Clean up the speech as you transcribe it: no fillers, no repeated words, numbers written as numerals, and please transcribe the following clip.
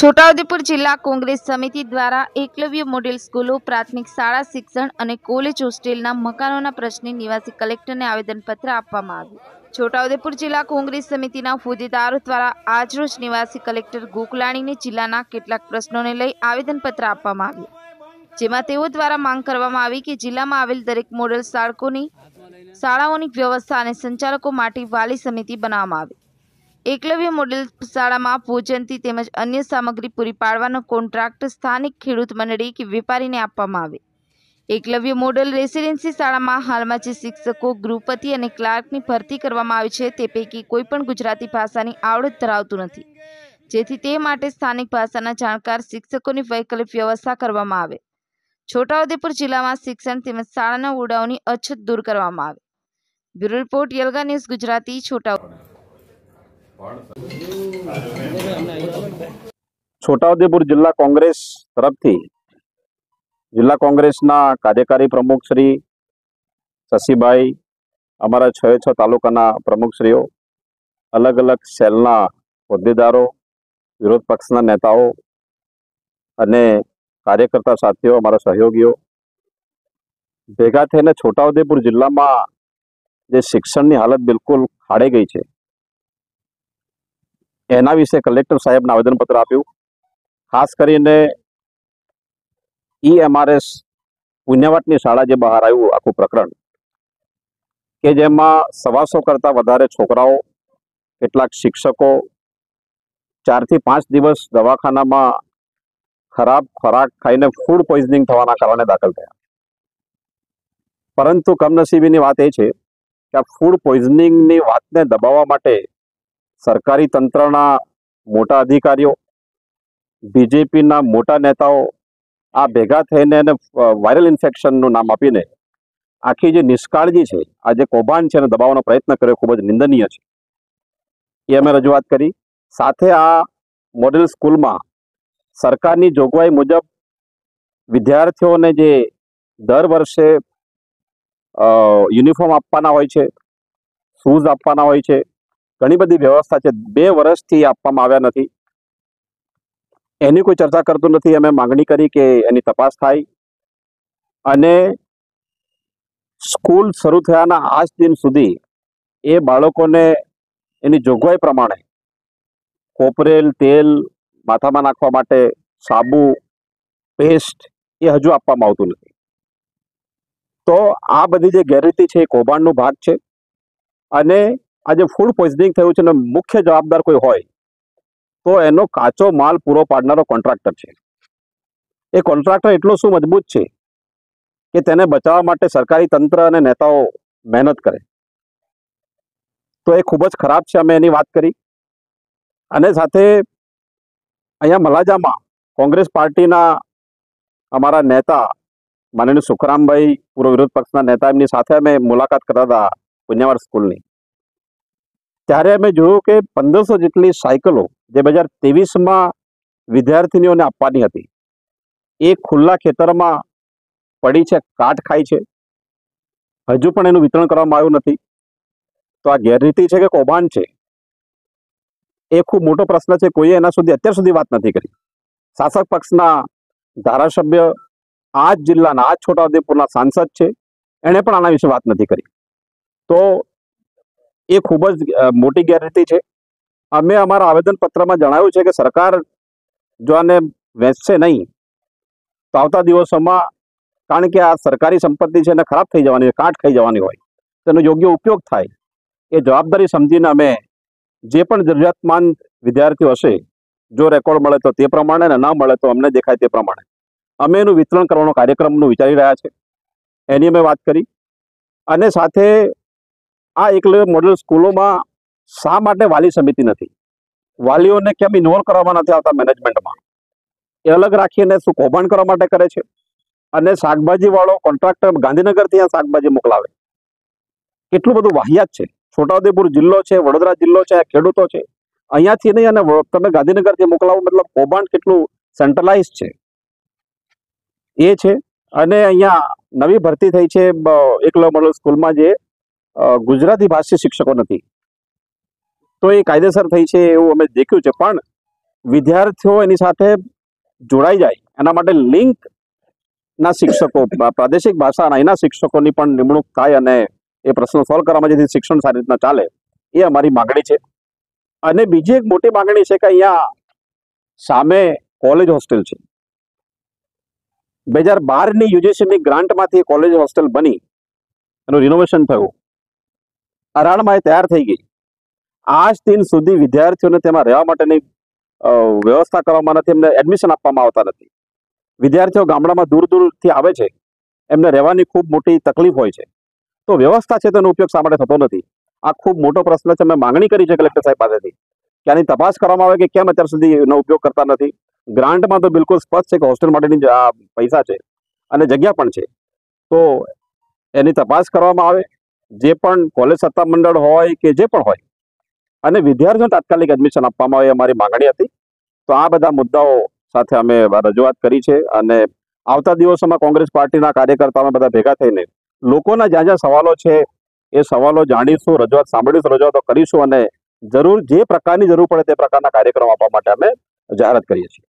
છોટાઉદેપુર જિલ્લા કોંગ્રેસ સમિતિ દ્વારા એકલવ્ય મોડેલ સ્કૂલો, પ્રાથમિક શાળા શિક્ષણ અને કોલેજ હોસ્ટેલના મકાનોના પ્રશ્ને નિવાસી કલેક્ટરને આવેદનપત્ર આપવામાં આવ્યું. છોટાઉદેપુર જિલ્લા કોંગ્રેસ સમિતિના હોદ્દેદારો દ્વારા આજરોજ નિવાસી કલેક્ટર ગોકલાણીને જિલ્લાના કેટલાક પ્રશ્નોને લઈ આવેદનપત્ર આપવામાં આવ્યું, જેમાં તેઓ દ્વારા માંગ કરવામાં આવી કે જિલ્લામાં આવેલ દરેક મોડેલ શાળાઓની વ્યવસ્થા અને સંચાલકો માટે વાલી સમિતિ બનાવવામાં આવે. એકલવ્ય મોડેલ શાળામાં ભોજનથી તેમજ અન્ય સામગ્રી પૂરી પાડવાનો કોન્ટ્રાક્ટ સ્થાનિક ખેડૂત મંડળી કે વેપારીને આપવામાં આવે. એકલવ્ય મોડેલ રેસિડેન્સી શાળામાં હાલમાં જે શિક્ષકો, ગૃહપતિ અને ક્લાર્કની ભરતી કરવામાં આવી છે તે પૈકી કોઈ પણ ગુજરાતી ભાષાની આવડત ધરાવતું નથી, જેથી તે માટે સ્થાનિક ભાષાના જાણકાર શિક્ષકોની વૈકલ્પિક વ્યવસ્થા કરવામાં આવે. છોટાઉદેપુર જિલ્લામાં શિક્ષણ તેમજ શાળાના ઓરડાઓની અછત દૂર કરવામાં આવે. બ્યુરો રિપોર્ટ, યલગા ન્યૂઝ ગુજરાતી, છોટાઉદેપુર જિલ્લા કોંગ્રેસ તરફથી જિલ્લા કોંગ્રેસના કાર્યકારી પ્રમુખ શ્રી શશીભાઈ, અમારા 6 તાલુકાના પ્રમુખશ્રીઓ, અલગ અલગ સેલના હોદ્દેદારો, વિરોધ પક્ષના નેતાઓ અને કાર્યકર્તા સાથીઓ, અમારા સહયોગીઓ ભેગા થઈને છોટાઉદેપુર જિલ્લામાં જે શિક્ષણની હાલત બિલકુલ ખાડે ગઈ છે એના વિશે કલેક્ટર સાહેબને આવેદનપત્ર આપ્યું. ખાસ કરીને EMRS પુણ્યવાટની શાળા જે બહાર આવ્યું આખું પ્રકરણ, કે જેમાં 125 કરતા વધારે છોકરાઓ, કેટલાક શિક્ષકો 4 થી 5 દિવસ દવાખાનામાં ખરાબ ખોરાક ખાઈને ફૂડ પોઈઝનિંગ થવાના કારણે દાખલ થયા. પરંતુ કમનસીબીની વાત એ છે કે આ ફૂડ પોઈઝનિંગની વાતને દબાવવા માટે સરકારી તંત્રના મોટા અધિકારીઓ, BJPના મોટા નેતાઓ આ ભેગા થઈને એને વાયરલ ઇન્ફેક્શનનું નામ આપીને આખી જે નિષ્કાળજી છે, આ જે કૌભાંડ છે એને દબાવવાનો પ્રયત્ન કર્યો, ખૂબ જ નિંદનીય છે. એ અમે રજૂઆત કરી. સાથે આ મોડેલ સ્કૂલમાં સરકારની જોગવાઈ મુજબ વિદ્યાર્થીઓને જે દર વર્ષે યુનિફોર્મ આપવાના હોય છે, શૂઝ આપવાના હોય છે, ઘણી બધી વ્યવસ્થા છે, 2 વર્ષથી આપવામાં આવ્યા નથી. એની કોઈ ચર્ચા કરતું નથી. અમે માંગણી કરી કે એની તપાસ થાય અને સ્કૂલ શરૂ થયાના આજ દિન સુધી એ બાળકોને એની જોગવાઈ પ્રમાણે કોપરેલ તેલ, માથામાં નાખવા માટે સાબુ, પેસ્ટ એ હજુ આપવામાં આવતું નથી. તો આ બધી જે ગેરરીતિ છે એ કૌભાંડનો ભાગ છે. અને આ જે ફૂડ પોઈઝનિંગ થયું છે એનો મુખ્ય જવાબદાર કોઈ હોય તો એનો કાચો માલ પૂરો પાડનારો કોન્ટ્રાક્ટર છે. એ કોન્ટ્રાક્ટર એટલો શું મજબૂત છે કે તેને બચાવવા માટે સરકારી તંત્ર અને નેતાઓ મહેનત કરે, તો એ ખૂબ જ ખરાબ છે. અમે એની વાત કરી. અને સાથે અહીંયા મલાજામાં કોંગ્રેસ પાર્ટીના અમારા નેતા માનનીય સુખરામભાઈ, પૂર્વ વિરોધ પક્ષના નેતા, એમની સાથે અમે મુલાકાત કરતા હતા પુણ્યવાટ સ્કૂલની. ત્યારે અમે જોયું કે 1500 જેટલી સાયકલો જે 2023માં વિદ્યાર્થીનીઓને આપવાની હતી એ ખુલ્લા ખેતરમાં પડી છે, કાટ ખાય છે. હજુ પણ એનું વિતરણ કરવામાં આવ્યું નથી. તો આ ગેરરીતિ છે કે કૌભાંડ છે એ ખૂબ મોટો પ્રશ્ન છે. કોઈએ એના સુધી અત્યાર સુધી વાત નથી કરી. શાસક પક્ષના ધારાસભ્ય, આ જ જિલ્લાના, આ જ છોટાઉદેપુરના સાંસદ છે, એણે પણ આના વિશે વાત નથી કરી. તો એ ખૂબ જ મોટી ગેરરીતિ છે. અમે અમારા આવેદનપત્રમાં જણાવ્યું છે કે સરકાર જો આને વેચશે નહીં તો આવતા દિવસોમાં, કારણ કે આ સરકારી સંપત્તિ છે એને ખરાબ થઈ જવાની હોય, કાટ ખાઈ જવાની હોય, તેનો યોગ્ય ઉપયોગ થાય એ જવાબદારી સમજીને અમે જે પણ જરૂરિયાતમંદ વિદ્યાર્થીઓ હશે, જો રેકોર્ડ મળે તો તે પ્રમાણે, અને ના મળે તો અમને દેખાય તે પ્રમાણે અમે એનું વિતરણ કરવાનો કાર્યક્રમનું વિચારી રહ્યા છે. એની અમે વાત કરી. અને સાથે આ એકલવ્ય મોડેલ સ્કૂલોમાં શા માટે વાલી સમિતિ નથી, વાલીઓને કેમ ઇન્વોલ્વ કરવામાં નથી આવતા મેનેજમેન્ટમાં, એ અલગ રાખીને શું કૌભાંડ કરવા માટે કરે છે? અને શાકભાજી વાળો કોન્ટ્રાક્ટર ગાંધીનગરથી આ શાકભાજી મોકલાવે. કેટલું બધું વાહિયાત છે. છોટાઉદેપુર જિલ્લો છે, વડોદરા જિલ્લો છે, ખેડૂતો છે, અહીંયાથી નહીં અને તમે ગાંધીનગરથી મોકલાવો, મતલબ કૌભાંડ કેટલું સેન્ટ્રલાઇઝ છે એ છે. અને અહીંયા નવી ભરતી થઈ છે એકલવ્ય મોડેલ સ્કૂલમાં જે ગુજરાતી ભાષી શિક્ષકો નથી, તો એ કાયદેસર થઈ છે એવું અમે દેખ્યું છે. પણ વિદ્યાર્થીઓ એની સાથે જોડાઈ જાય એના માટે લિંકના શિક્ષકો, પ્રાદેશિક ભાષાના એના શિક્ષકોની પણ નિમણૂક થાય અને એ પ્રશ્નો સોલ્વ કરવામાં જેથી શિક્ષણ સારી રીતના ચાલે, એ અમારી માગણી છે. અને બીજી એક મોટી માગણી છે કે અહીંયા સામે કોલેજ હોસ્ટેલ છે. 2012ની યુજીસીની ગ્રાન્ટમાંથી કોલેજ હોસ્ટેલ બની, એનું રિનોવેશન થયું, અરાણમાં એ તૈયાર થઈ ગઈ. આજ દિન સુધી વિદ્યાર્થીઓને તેમાં રહેવા માટેની વ્યવસ્થા કરવામાં નથી, એમને એડમિશન આપવામાં આવતા નથી. વિદ્યાર્થીઓ ગામડામાં દૂર દૂરથી આવે છે, એમને રહેવાની ખૂબ મોટી તકલીફ હોય છે. તો વ્યવસ્થા છે તેનો ઉપયોગ શા માટે થતો નથી? આ ખૂબ મોટો પ્રશ્ન છે. મેં માંગણી કરી છે કલેક્ટર સાહેબ પાસેથી કે આની તપાસ કરવામાં આવે કે કેમ અત્યાર સુધી એનો ઉપયોગ કરતા નથી. ગ્રાન્ટમાં તો બિલકુલ સ્પષ્ટ છે કે હોસ્ટેલ માટેની પૈસા છે અને જગ્યા પણ છે, તો એની તપાસ કરવામાં આવે. જે પણ કોલેજ સત્તામંડળ હોય કે જે પણ હોય, અને વિદ્યાર્થીઓને તાત્કાલિક એડમિશન આપવામાં આવે, અમારી માંગણી હતી. તો આ બધા મુદ્દાઓ સાથે અમે રજૂઆત કરી છે અને આવતા દિવસોમાં કોંગ્રેસ પાર્ટીના કાર્યકર્તાઓ બધા ભેગા થઈને લોકોના જ્યાં જ્યાં સવાલો છે એ સવાલો જાણીશું, રજૂઆત સાંભળીશું, રજૂઆતો કરીશું અને જરૂર જે પ્રકારની જરૂર પડે તે પ્રકારના કાર્યક્રમ આપવા માટે અમે જાહેરાત કરીએ છીએ.